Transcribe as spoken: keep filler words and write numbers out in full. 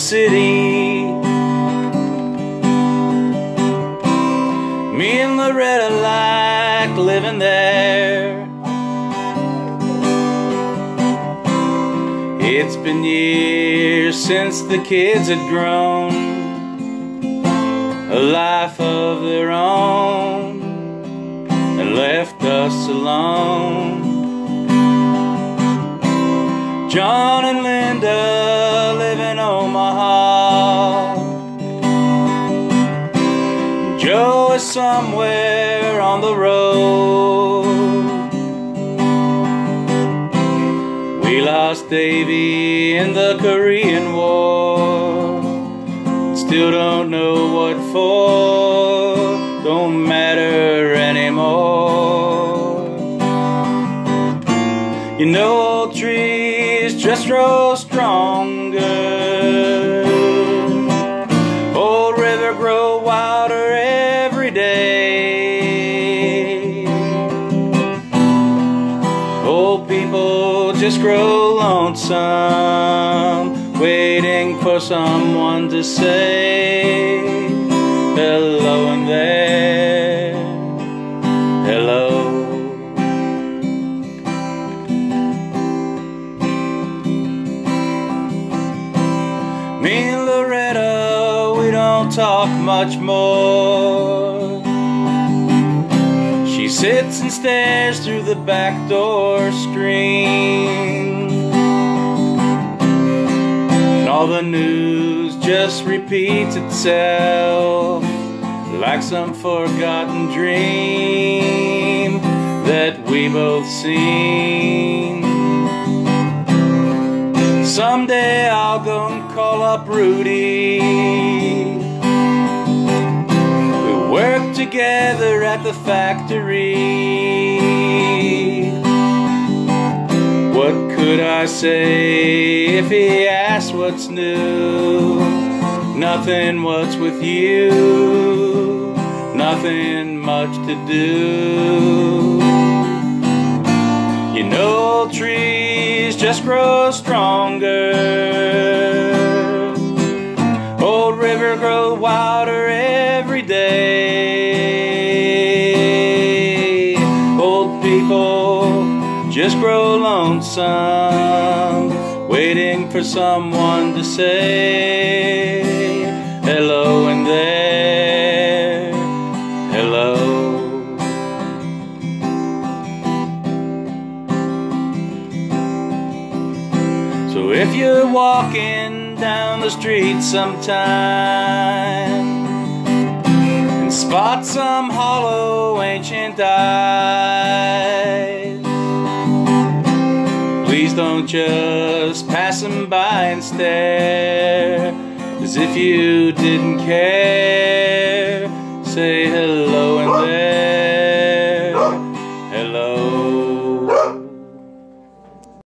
city. Me and Loretta like living there. It's been years since the kids had grown a life of their own and left us alone. John and Linda live in Omaha. Joe is somewhere on the road. We lost Davy in the Korean War. Still don't know what for. Don't matter anymore. You know, old trees just grow stronger. Old river grow wilder every day. Old people just grow lonesome, waiting for someone to say hello in there. Hello. Me and Loretta, we don't talk much more. She sits and stares through the back door screen, and all the news just repeats itself like some forgotten dream that we both seen. Someday I'll go and call up Rudy. We worked together at the factory. What could I say if he asked what's new? Nothing, what's with you? Nothing much to do. You know, trees just grow stronger. Old river grow wilder every day. Old people just grow lonesome, waiting for someone to say hello in there. Hello. So if you're walking down the street sometime and spot some hollow ancient eyes, please don't just pass them by and stare as if you didn't care. Say hello in there. Hello.